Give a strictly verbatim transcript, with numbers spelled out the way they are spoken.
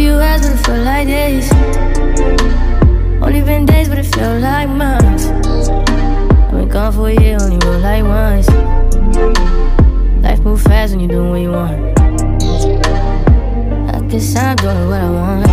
few hours, but it felt like days. Only been days, but it felt like months. I've been gone for a year, only roll like once. Life move fast when you're doing what you want. I guess I'm doing what I want.